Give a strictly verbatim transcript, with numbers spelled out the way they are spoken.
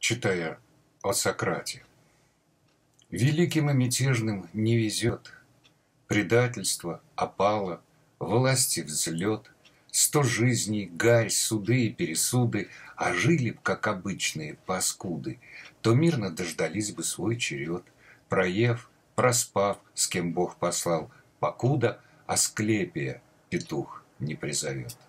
читая о Сократе. Великим и мятежным не везет, предательство, опала, власти взлет, сто жизней, гарь, суды и пересуды, а жили б, как обычные паскуды, то мирно дождались бы свой черед, проев, проспав, с кем Бог послал, покуда Асклепия петух не призовет.